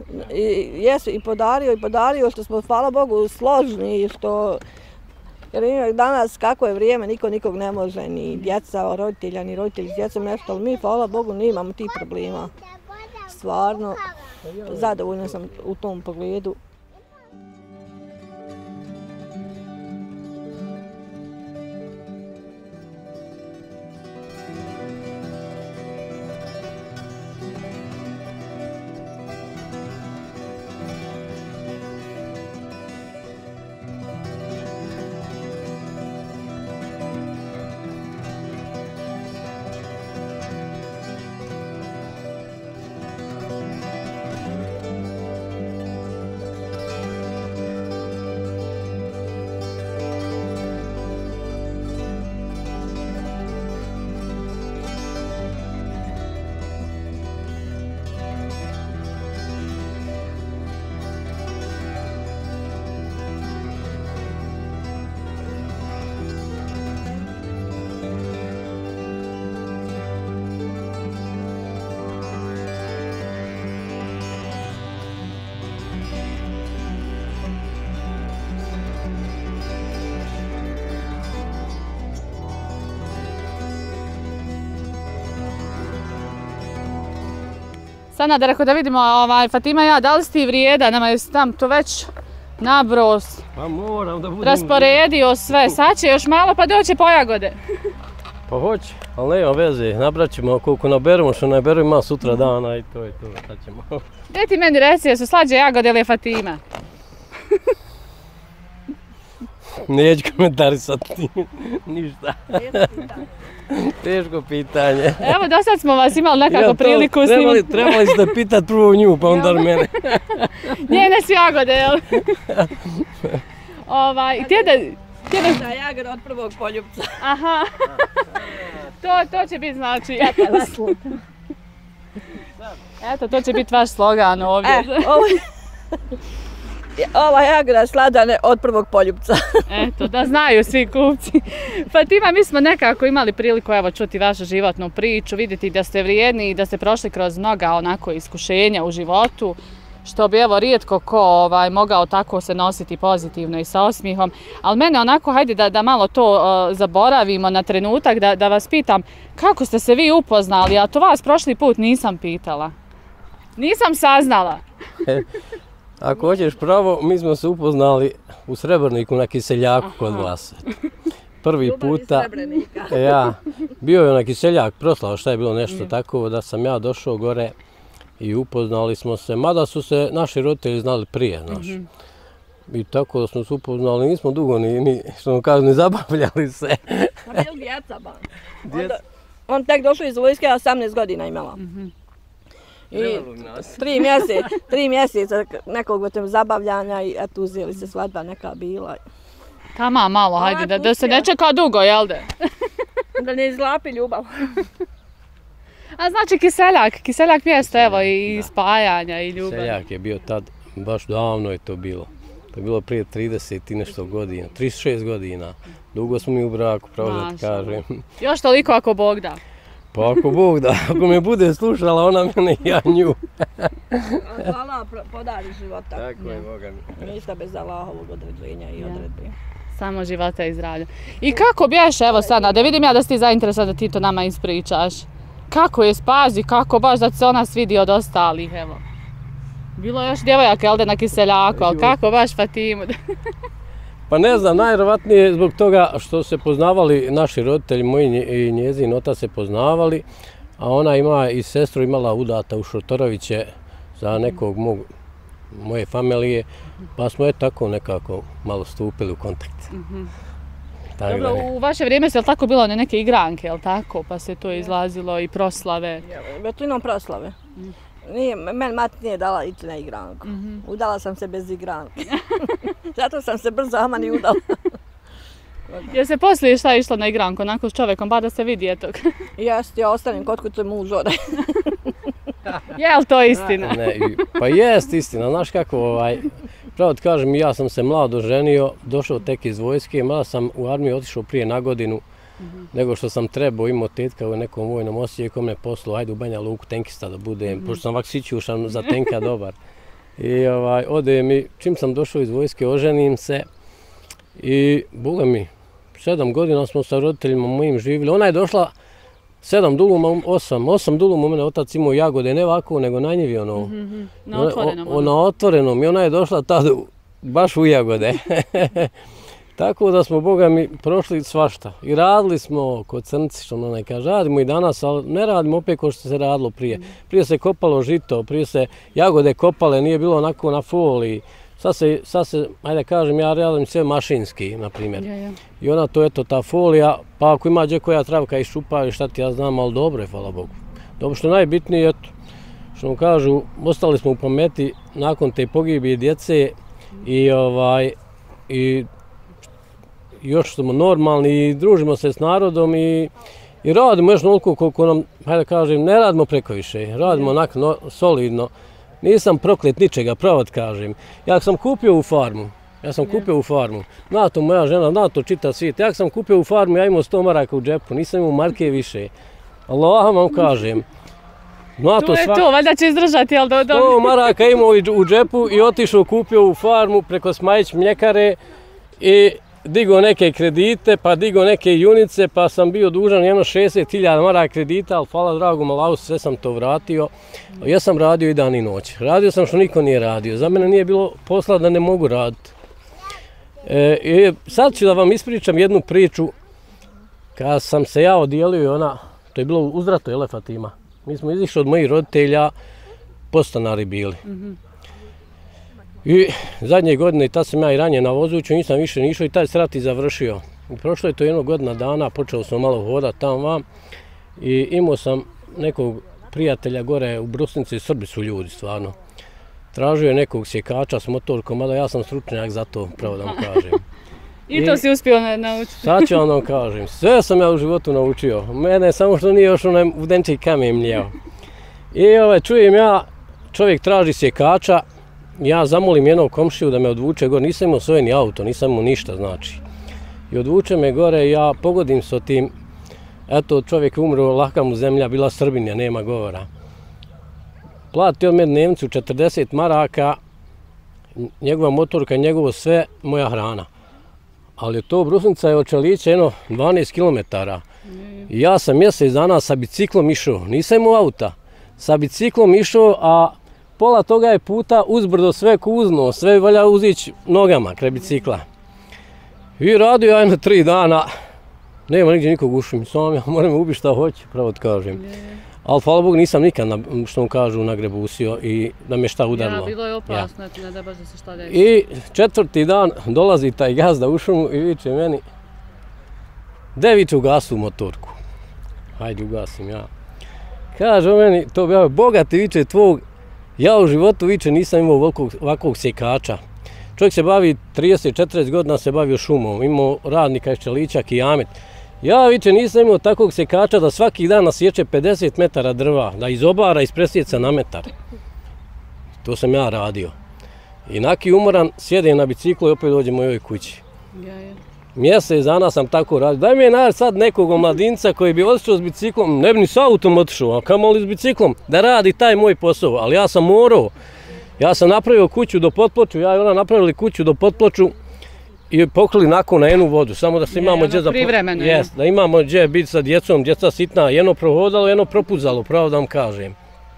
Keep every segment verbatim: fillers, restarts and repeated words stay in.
I, jesu, i podario, i podario što smo, hvala Bogu, složni, što... Jer danas, kako je vrijeme, niko nikog ne može, ni djeca, roditelja, ni roditelji s djecom nešto, ali mi, hvala Bogu, nemamo tih problema. Stvarno, zadovoljna sam u tom pogledu. Sana, da rekao da vidimo, ovaj, Fatima i ja, da li si ti vrijeda, nama je tam to već nabros, pa moram da budem... rasporedio sve, sad će još malo pa doće po jagode. Pa hoće, ali nema veze, nabrat ćemo koliko naberemo, što naberu ima sutra dana i to je to, sad ćemo. Gdje ti meni reci, jesu slađe jagode ili je Fatima? Neću komentarisati ništa. Teško pitanje. Evo, do sad smo vas imali nekako ja, priliku s njim. Trebali, trebali ste pitat prvo nju, pa onda mene. Njene su jagode, jel? ovaj, tjede... Tjede da jagoda od prvog poljupca. Aha. to, to će biti znači... Eto, to će biti vaš slogan ovdje. E, ovo... Ova jagoda sladane od prvog poljupca. Eto, da znaju svi kupci. Fatima, mi smo nekako imali priliku evo čuti vašu životnu priču, vidjeti da ste vrijedni i da ste prošli kroz mnoga onako iskušenja u životu, što bi evo rijetko ko ovaj, mogao tako se nositi pozitivno i sa osmijehom. Ali mene onako, hajde da, da malo to uh, zaboravimo na trenutak, da, da vas pitam kako ste se vi upoznali, a to vas prošli put nisam pitala. Nisam saznala. Ako hoćeš pravo, mi smo se upoznali u Srebrniku na Kiseljaku kod vas. Prvi puta, ja, bio je onaj Kiseljak proslao, šta je bilo nešto tako, da sam ja došao gore i upoznali smo se, mada su se naši roditelji znali prije, znaš. I tako da smo se upoznali, nismo dugo ni, ni što kažu, ni zabavljali se. A bil djeca, ba. Onda, on tek došao iz vojske, a osamnaest godina imala. I tri mjeseca, tri mjeseca nekog zabavljanja i eto uzeli se svadba neka bila. Tama malo, hajde, da, da se ne čeka dugo, jel da? Da ne izlapi ljubav. A znači Kiseljak, Kiseljak mjesto evo i spajanja i ljubav. Kiseljak je bio tad, baš davno je to bilo. To je bilo prije trideset i nešto godina, trideset šest godina. Dugo smo mi u braku, pravo da ti kažem. Još toliko ako Bog da. Pa ako Bog da, ako me bude slušala, ona mene i ja nju. Allah podari života. Tako je, Boga mi. Ništa bez Allahovog određenja i odredbe. Samo života i zdravlja. I kako bješ, evo sada, da vidim ja da si ti zainteresovan da ti to nama ispričaš. Kako je spazi, kako baš da se ona svidi od ostalih, evo. Bilo je još djevojaka, jel da, na Kiseljaku, ali kako baš Fatimu? Pa ne znam, najvjerovatnije zbog toga što se poznavali naši roditelji, moji i njezin otac se poznavali, a ona ima i sestru imala udata u Šotoroviće za nekog mog, moje familije, pa smo je tako nekako malo stupili u kontakt. Mm-hmm. Dobro, u vaše vrijeme se je tako bilo neke igranke, je li tako? Pa se to izlazilo i proslave? Većinom proslave. Mm. Nije, meni mati nije dala ići na igranku. Mm-hmm. Udala sam se bez igranke. Zato sam se brzo ama ni udala. Je se poslije šta išlo na igranku, onako s čovjekom, ba da se vidi etog? Jest, ja ostanem kod kuće muž ode. Je li to istina? Ne, pa jest istina, znaš kako, ovaj, pravo ti kažem, ja sam se mlado ženio, došao tek iz vojske, mada sam u armiju otišao prije na godinu, mm-hmm. nego što sam trebao, imao tetka u nekom vojnom osjeku, me poslao, ajde u Banja Luku tenkista da budem, mm-hmm. pošto sam ovak sićušan za tenka dobar. I ovaj, ode mi, čim sam došao iz vojske, oženim se i, boga mi, sedam godina smo sa roditeljima mojim živjeli. Ona je došla sedam duluma, osam, osam duluma, mene otac imao jagode, ne ovako, nego na njivi ono. Mm-hmm. Na otvorenom. O, o, na otvorenom i ona je došla tada baš u jagode. Tako da smo, boga mi, prošli svašta. I radili smo kod crnci, što ona kaže, radimo i danas, ali ne radimo opet kao što se radilo prije. Prije se kopalo žito, prije se jagode kopale, nije bilo onako na foliji. Sad se, sad se, ajde kažem, ja radim sve mašinski, na primjer. Ja, ja. I ona to, eto, ta folija, pa ako ima gdje koja travka iščupa i šta ti ja znam, ali dobro je, hvala Bogu. Dobro, što najbitnije, eto, što mu kažu, ostali smo u pameti nakon te pogibije djece i ovaj, i još smo normalni i družimo se s narodom i, i radimo još onoliko koliko nam, hajde kažem, ne radimo preko više, radimo onako no, solidno. Nisam proklet ničega, pravo ti kažem. Ja sam kupio u farmu, ja sam kupio u farmu, na to moja žena, na to čita svijet. Ja sam kupio u farmu, ja imao sto maraka u džepu, nisam imao marke više. Allah vam kažem. Na to je svak... to, valjda će izdržati, jel do... sto maraka imao u džepu i otišao kupio u farmu preko Smajić mljekare i digao neke kredite, pa digao neke junice, pa sam bio dužan jedno šezdeset hiljada maraka kredita, ali hvala dragom Allahu, sve sam to vratio. Ja sam radio i dan i noć. Radio sam što niko nije radio. Za mene nije bilo posla da ne mogu raditi. E, i sad ću da vam ispričam jednu priču. Kad sam se ja odijelio, ona, to je bilo u Zratu, jel Fatima? Mi smo izišli od mojih roditelja, podstanari bili. Mm-hmm. I zadnje godine, tad sam ja i ranije na vozuću, nisam više nišao i taj se rat i završio. I prošlo je to jedno godina dana, počeo sam malo hodati tamo vam i imao sam nekog prijatelja gore u Brusnici, Srbi su ljudi stvarno. Tražio je nekog sjekača s motorkom, mada ja sam stručnjak za to, pravo da vam kažem. I to I, si uspio naučiti? Sad ću vam da vam kažem, sve sam ja u životu naučio. Mene samo što nije još onaj udenčiji kamen mljeo. I ovaj, čujem ja, čovjek traži sjekača, ja zamolim jednog komšiju da me odvuče gore, nisam imao svoje ni auto, nisam imao ništa znači. I odvuče me gore i ja pogodim s tim, eto čovjek je umro, laka mu zemlja, bila Srbinja, nema govora. Plati od mene Nemcu četrdeset maraka, njegova motorka, njegovo sve, moja hrana. Ali to Brusnica je od Čelića jedno dvanaest kilometara. I ja sam mjesec dana sa biciklom išao, nisam imao auta. Sa biciklom išao, a pola toga je puta uzbrdo sve kuzno, sve valja uzići nogama kraj bicikla. I radio ja jedno tri dana, nema nigdje nikog ušim, sam ja moram ubiti šta hoće, pravo ti kažem. Ali hvala Bogu nisam nikad, na, što mu kažu, nagrebusio i da me šta udarilo. Ja, bilo je opasno, ja. Ne da baš da se šta desi. I četvrti dan dolazi taj gazda u šumu i viče meni, de viče ugasu motorku. Hajde ugasim ja. Kaže o meni, to bi ja, Boga ti viče tvog, ja u životu viče nisam imao ovakvog, ovakvog sjekača. Čovjek se bavi trideset četrdeset godina, se bavio šumom, imao radnika iz Čelića, Kijamet. Ja viče nisam imao takvog sjekača da svaki dan nasječe pedeset metara drva, da iz obara ispresjeca na metar. To sam ja radio. I naki umoran, sjedem na biciklu i opet dođem mojoj kući. Ja, ja. Mjesec dana sam tako radio. Daj mi je naći sad nekog omladinca koji bi otišao s biciklom, ne bi ni s autom otišao, a kamoli s biciklom, da radi taj moj posao. Ali ja sam morao. Ja sam napravio kuću do Potploču, ja i ona napravili kuću do Potploču i pokrili nakon na jednu vodu, samo da se imamo gdje za privremeno. Yes, da imamo gdje biti sa djecom, djeca sitna, jedno prohodalo, jedno propuzalo, pravo da vam kažem.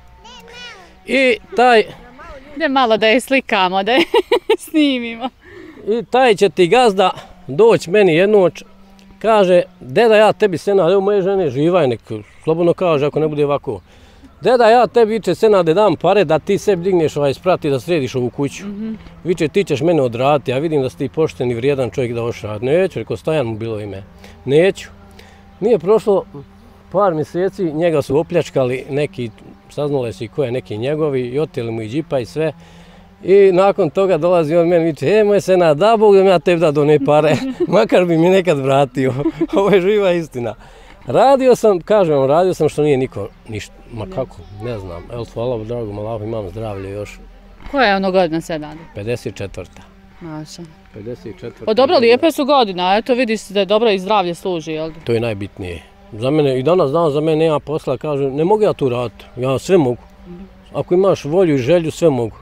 I taj... Ne malo da je slikamo, da je snimimo. I taj će ti gazda doći meni jednoć, kaže, deda ja tebi Senade, evo moje žene živa je nek, slobodno kaže ako ne bude ovako. Deda ja tebi viče Senade dam pare da ti sebi digneš ovaj sprat i da središ ovu kuću. Mm-hmm. Viče ti ćeš mene odraditi, ja vidim da si ti pošten i vrijedan čovjek da hoćeš raditi. Neću, rekao Stajan mu bilo ime. Neću. Nije prošlo par mjeseci, njega su opljačkali neki, saznale su i ko je neki njegovi i oteli mu i džipa i sve. I nakon toga dolazi on meni i viče, e moj Senad, da Bog da mi ja tebi da do ne pare, makar bi mi nekad vratio. Ovo je živa istina. Radio sam, kažem vam, radio sam što nije niko ništa, ma kako, ne znam, evo hvala dragom Allahu, imam zdravlje još. Koja je ono godina Senade? pedeset četvrta. Maša. pedeset četvrta. O dobro, lijepe su godina, eto vidiš da je dobro i zdravlje služi, jel? To je najbitnije. Za mene, i danas dan za mene nema posla, kažem, ne mogu ja tu raditi, ja sve mogu. Ako imaš volju i želju, sve mogu.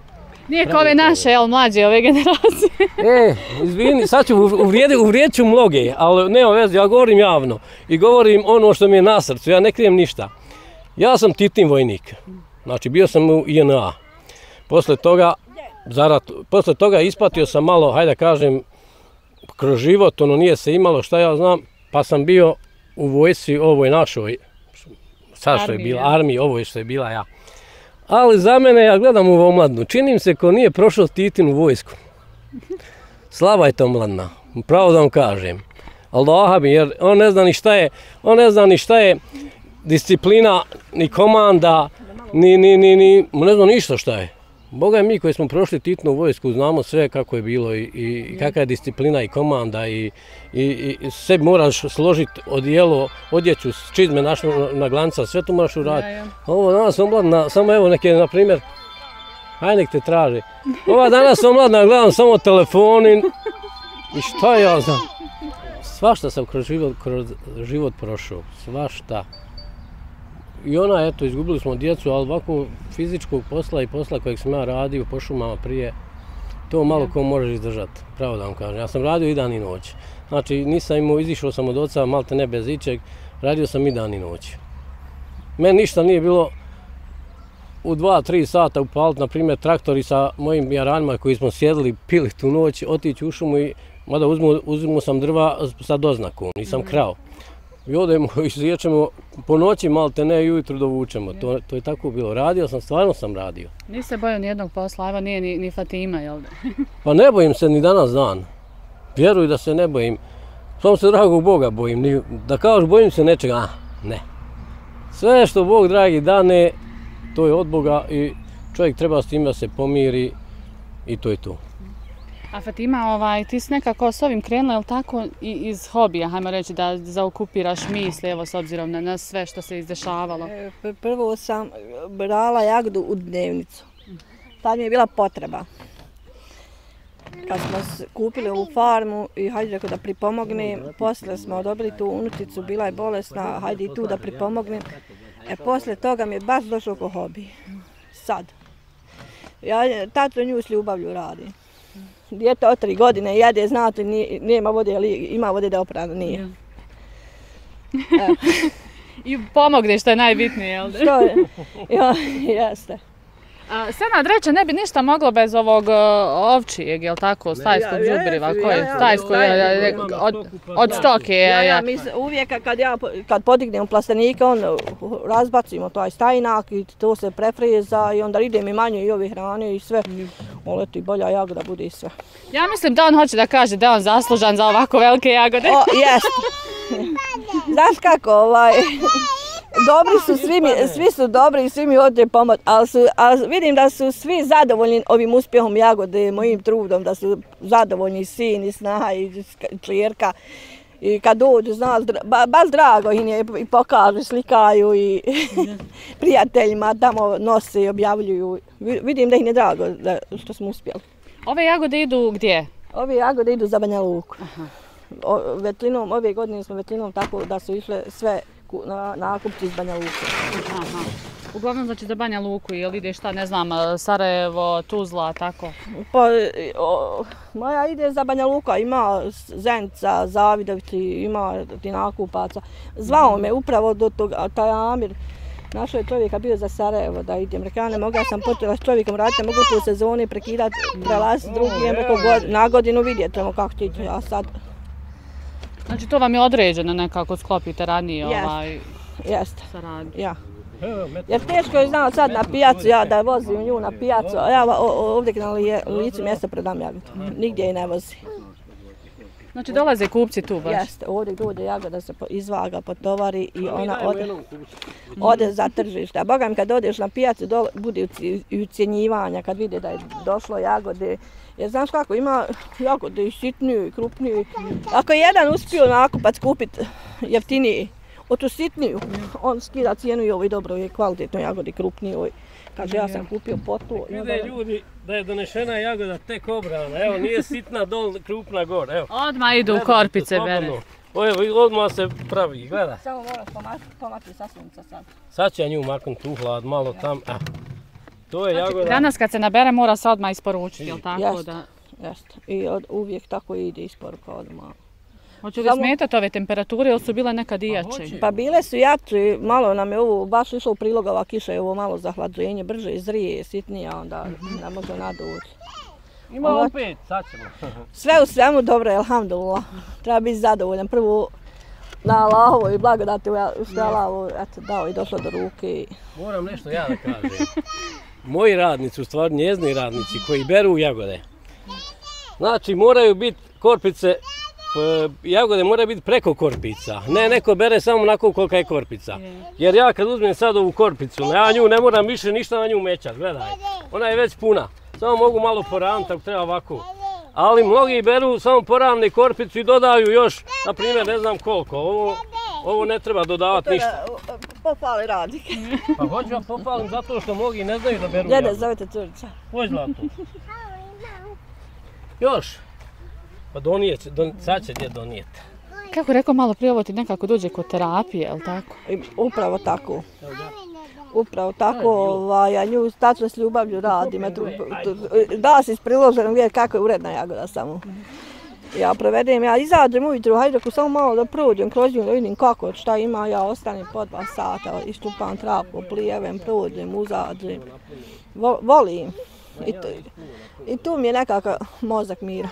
Nije kao ove naše, jel, mlađe ove generacije. E, izvini, sad ću uvrijedit ću mnoge, ali nema veze, ja govorim javno. I govorim ono što mi je na srcu, ja ne krijem ništa. Ja sam Titin vojnik, znači bio sam u I N A. Posle toga, zarad, posle toga ispatio sam malo, hajde da kažem, kroz život, ono nije se imalo šta ja znam, pa sam bio u vojsci ovoj našoj, sad što je bila, armiji, ovoj što je bila ja. Ali za mene, ja gledam u omladnu, činim se ko nije prošao Titin u vojsku. Slava je to omladna, pravo da vam kažem. Allah mi, jer on ne zna ni šta je, on ne zna ni šta je disciplina, ni komanda, ni, ni, ni, ni, ne zna ništa šta je. Boga mi koji smo prošli Titinu vojsku znamo sve kako je bilo i, i kakva je disciplina i komanda i, i, i sve moraš složiti odijelo, odjeću, čizme naš na glanca, sve to moraš uraditi. Ovo danas omladna, samo evo neke, na primjer, hajde nek te traži. Ova danas omladna, gledam samo telefoni i šta ja znam. Svašta sam kroz život, kroz život prošao, svašta. I ona, eto, izgubili smo djecu, ali ovako fizičkog posla i posla kojeg sam ja radio po šumama prije, to malo ko možeš izdržati, pravo da vam kažem. Ja sam radio i dan i noć. Znači, nisam imao, izišao sam od oca, malte ne bez ičeg, radio sam i dan i noć. Meni ništa nije bilo u dva, tri sata upaliti, na primjer, traktori sa mojim jaranima koji smo sjedili, pili tu noć, otići u šumu i, mada uzmu sam drva sa doznakom, nisam krao. I odemo i sječemo po noći, malte ne, i ujutru dovučemo. To, to je tako bilo. Radio sam, stvarno sam radio. Nisi se bojao nijednog posla, evo nije ni, ni Fatima, jel da? Pa ne bojim se ni danas dan. Vjeruj da se ne bojim. Samo se dragog Boga bojim. Ni, da kažeš bojim se nečega, a ne. Sve što Bog dragi dane, to je od Boga i čovjek treba s tim da se pomiri i to je to. A Fatima, ovaj, ti si nekako s ovim krenula, je li tako, i iz hobija, hajmo reći, da zaokupiraš misli, evo, s obzirom na, na sve što se izdešavalo? E, prvo sam brala jagodu u dnevnicu. Tad mi je bila potreba. Kad smo kupili ovu farmu i hajde rekao da pripomognem, poslije smo odobili tu unuticu, bila je bolesna, hajde i tu da pripomognem. E, poslije toga mi je baš došlo ko hobi. Sad. Ja tato nju s ljubavlju radi. Dijete od tri godine jede, znate, nema vode, ali ima vode da oprano, nije. I pomogne, što je najbitnije, jel da? Što je? Ja, jeste. Senad reče, ne bi ništa moglo bez ovog ovčijeg, jel tako, stajskog đubriva, koji stajsko je od stoke. Ja, ja, mi uvijek kad ja kad podignem plastenika, on razbacimo taj stajnak i to se prefreza i onda ide mi manje i ove hrane i sve. Oleti bolja jagoda bude i sve. Ja mislim da on hoće da kaže da je on zaslužan za ovako velike jagode. O, jeste. Znaš kako, ovaj... Dobri su, svi, mi, svi su dobri i svi mi hoće pomoći, ali, ali vidim da su svi zadovoljni ovim uspjehom jagode, mojim trudom, da su zadovoljni sin i snaha i čljerka. I kad dođu, znaš, ba, baš drago im je i pokažu, slikaju i prijateljima tamo nose i objavljuju. Vidim da im je drago da, što smo uspjeli. Ove jagode idu gdje? Ove jagode idu za Banja Luku. O, vetlinom, ove godine smo vetlinom tako da su išle sve na nakupci iz Banja Luke. Aha. Uglavnom znači za Banja Luku, jel ide šta, ne znam, Sarajevo, Tuzla, tako? Pa, o, moja ide za Banja Luka, ima Zenica, Zavidovici, ima ti nakupaca. Zvao me upravo do toga, taj Amir, našao je čovjeka bio za Sarajevo da idem. Rekao, ne mogla sam počela s čovjekom raditi, ne mogu tu sezoni prekidati, prelaziti drugi, rekao, na godinu vidjeti kako će ići, a sad... Znači to vam je određeno nekako sklopite ranije ovaj Jeste. saradnju? Ja. Jer teško je znao sad na pijacu, ja da vozim nju na pijacu, a ja ovdje na licu mjesta prodam jagodu. Nigdje je ne vozi. Znači dolaze kupci tu baš? Jeste, ovdje dođe jagoda se izvaga, potovari i ona ode, ode za tržište. A boga mi kad odeš na pijacu, bude i ucjenjivanja kad vide da je došlo jagode. Jer znaš kako, ima jagode i sitniju i krupniju. Ako je jedan uspio nakupac kupiti jeftiniji, od tu sitniju, on skida cijenu i ovoj dobro je kvalitetno jagodi krupniju. Kaže, ja sam kupio potu. Vide ljudi da je donešena jagoda tek obrana. Evo, nije sitna dol, krupna gor. Evo. Odmah idu u korpice bere. Evo, odmah se pravi, gledaj. Samo moraš pomati sa sunca sad. Sad će ja nju maknuti u hlad, malo tam. To je jagoda. Danas kad se nabere mora se odmah isporučiti, jel tako Jeste, da? jeste. I od, uvijek tako ide isporuka odmah. Hoće li smetati ove temperature ili su bile nekad i jače? Pa bile su jače, malo nam je ovo, baš išlo u prilog ova kiša je ovo malo zahlađenje, brže izrije, sitnije, onda ne može nadući. Ima opet, sad ćemo. Sve u svemu dobro, alhamdulillah. Treba biti zadovoljan. Prvo na Allahovo i blagodati što je Allah eto, dao i došlo do ruke. Moram nešto ja da kažem. Moji radnici, u stvari njezni radnici koji beru jagode, znači moraju biti korpice, jagode moraju biti preko korpica. Ne, neko bere samo onako kolika je korpica. Jer ja kad uzmem sad ovu korpicu, ja nju ne moram više ništa na nju mećat, gledaj. Ona je već puna. Samo mogu malo poravniti ako treba ovako. Ali mnogi beru samo poravne korpicu i dodaju još, na primjer, ne znam koliko. Ovo, ovo ne treba dodavati ništa. Popali radnik. Pa hoću ja popalim zato što mnogi ne znaju da beru Dede, jagode. zovete curica. Hoć zlato. Još. Pa donijet, don, sad će djed donijeti. Kako rekao malo prije, ovo ti nekako dođe kod terapije, jel tako? I upravo tako. Upravo tako, ovaj, ja nju tačno s ljubavlju radim. Eto, da si ispriložen vidjeti kako je uredna jagoda samo. Ja provedem, ja izađem ujutru, hajde ako samo malo da prođem kroz nju da vidim kako, šta ima, ja ostanem po dva sata, iščupam traku, plijevem, prođem, uzađem. Volim. I, to, I tu mi je nekakav mozak mira.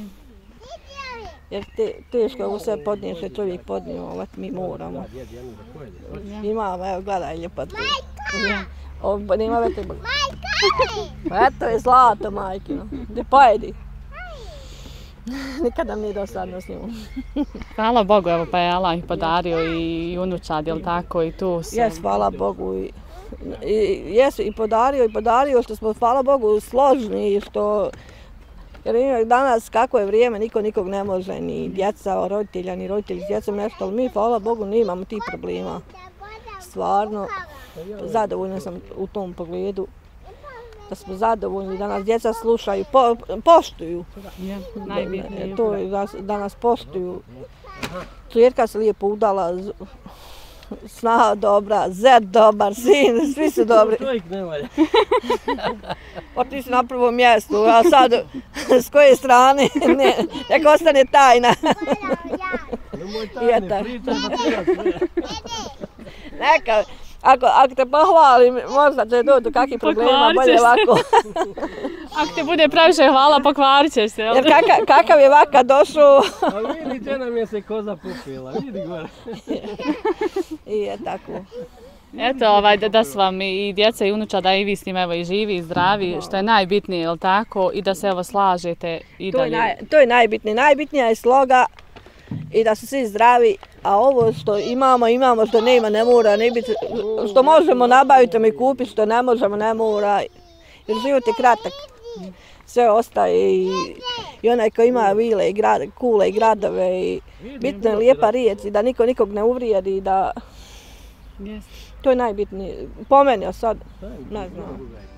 Jer te, teško je ovo sve podnije što je čovjek podnio, ovo mi moramo. Imamo, evo gledaj ljepotu. Ovo nema vete. Eto je zlato, majkino. Gdje pojedi. Nikad nam nije dosadno s njom. Hvala Bogu, evo pa je Allah ih podario i unučad, jel tako, i tu se... Jes, hvala Bogu. I, i, jes, i podario, i podario što smo, hvala Bogu, složni i što... Jer danas kako je vrijeme, niko nikog ne može, ni djeca, roditelja, ni roditelji s djecom nešto, ali mi, hvala Bogu, nemamo tih problema. Stvarno, zadovoljna sam u tom pogledu. Da smo zadovoljni, da nas djeca slušaju, po, poštuju. Ja, najbitnije. To je da, da nas poštuju. Čerka se lijepo udala, snaha dobra, zet dobar, sin, svi su dobri. Čovjek ne valja. Pa ti si na prvom mjestu, a sad s koje strane, ne, nek ostane tajna. Nemoj tajne, pričaj da treba sve. Neka, ako, ako te pohvalim, možda će doći do kakvih problema, bolje ovako. Ako te bude previše hvala, pokvarit ćeš se. Jer kaka, kakav je vaka došao. A vidi gdje nam je se koza popila, vidi gore. I je tako. Eto, ovaj, da, da su vam i djeca i unuča, da i vi s njim evo i živi i zdravi, što je najbitnije, jel tako, i da se evo slažete i To dalje. je, naj, to je najbitnije. Najbitnija je sloga i da su svi zdravi, a ovo što imamo, imamo, što nema, ne mora, ne biti, što možemo nabaviti i kupiti, što ne možemo, ne mora. Jer život je kratak. Sve ostaje i, i onaj ko ima vile i grad, kule i gradove i bitno je lijepa riječ i da niko nikog ne uvrijedi, da... Yes. To je najbitnije. Po meni, a sad, ne znam.